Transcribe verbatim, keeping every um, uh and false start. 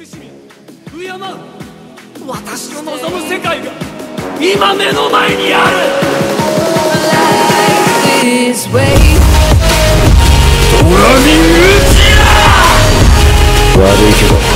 慈しみ敬う私を望む世界が今目の前にある。ドラミングジア悪いけど